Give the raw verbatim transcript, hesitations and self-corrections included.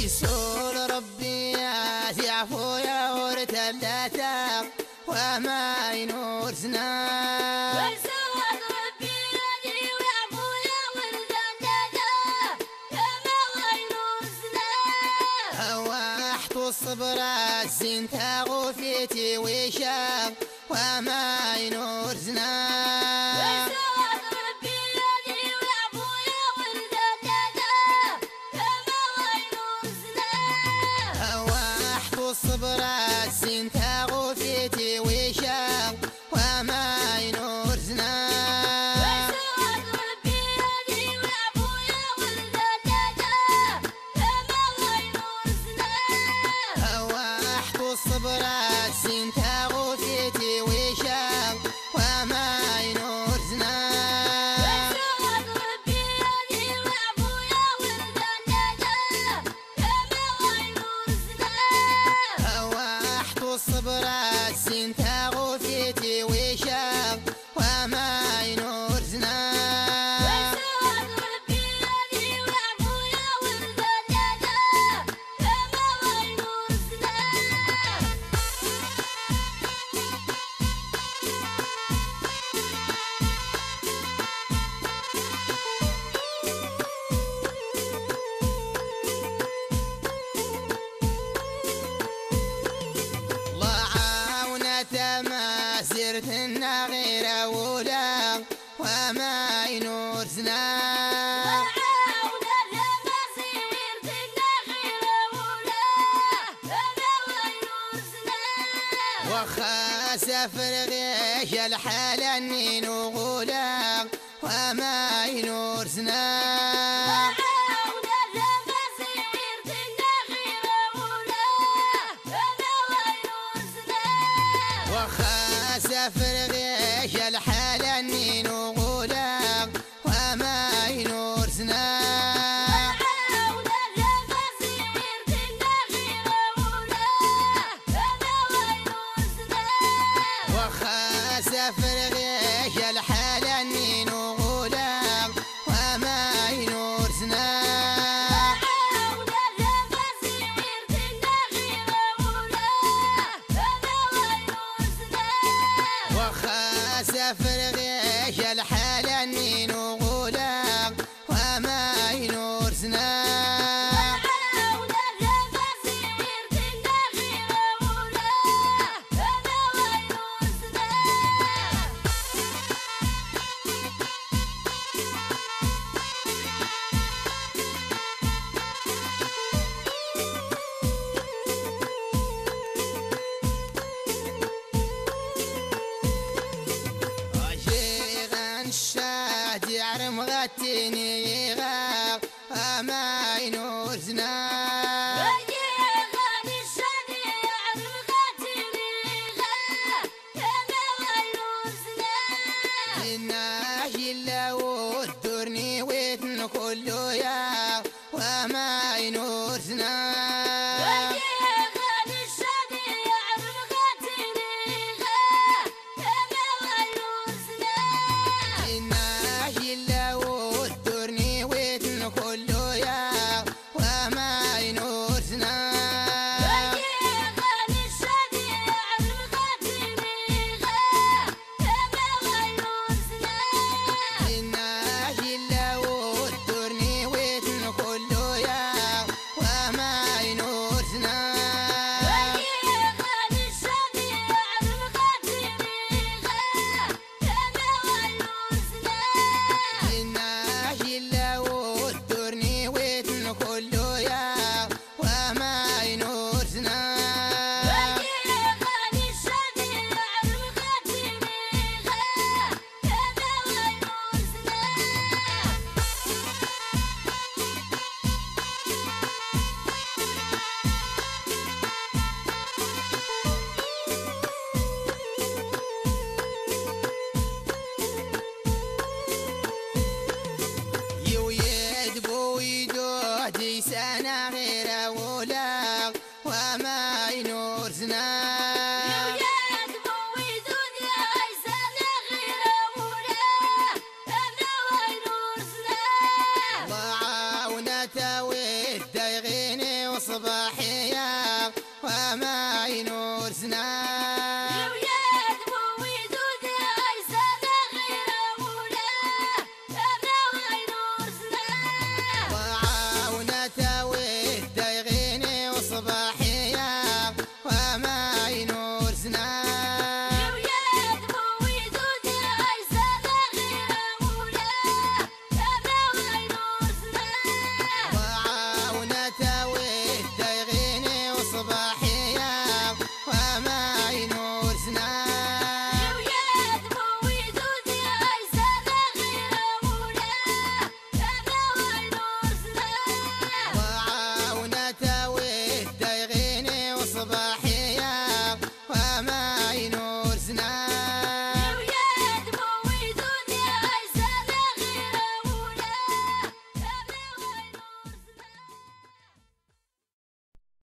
يسول ربي يعفو يا ورث اللاتا وما ينور زنا يسول ربي يعفو يا ورث اللاتا وما ينور زنا واحط الصبر الزين تاغوفيتي ويشاق وما ينور زنا الصبر الزين تاغوفيتي ويشاق وما ينور زنا ويسوق ربي يدي ويعفو يا ولد الدادا وما ينور زنا واحط الصبر الزين تاغوفيتي ويشاق وما ينور زنا ويسوق ربي يدي ويعفو يا ولد الدادا وما ينور زنا الصبر الزين تاغوفيتي ويشاق وما ينور زنا ويسوق ربي يدي ويعفو يا ولد الدادا وما ينور زنا ما سرت غير ولا وما ينور زنا وعاونا لما سيرت غير ولا وما ينور زنا وخا سفر غيش الحال النين وغلا وما ينور زنا وعاونا لما سيرت غير ولا وما ينور زنا وخا سفر غيش الحال النين وغلا وما ينور زنا وعاونا لما سيرت غير ولا وما ينور زنا وخا سفر غيش الحال النين وغلا وما ينور زنا وعاونا لما سيرت غير ولا وما ينور زنا وخا سفر غيش الحال النين وغلا وما ينور زنا وعاونا لما سيرت غير ولا وما ينور زنا الشاد يعرم غتيني يغاق وما ينور زنا ويغني الشادي يعرف غاتني غا وما ينور زنا الناجي إلا ودرني ويتن كله يا وما ينور زنا ويغني الشادي يعرف غاتني غا وما ينور زنا الناجي إلا ودرني ويتن كله يا وما ينور زنا ويغني الشادي يعرف غاتني غا وما ينور زنا الناجي إلا ودرني ويتن كله يا وما ينور زنا ويغني الشادي يعرف غاتني غا وما ينور زنا الناجي إلا ودرني ويتن كله يا وما ينور زنا ويغني الشادي يعرف غاتني غا وما ينور زنا يويد بويدو سنة غير ولا وما ينور زنا يويد بويدود يا عيسان غير ولا وما ينور زنا ضاعونة ود يغيني صباحي يا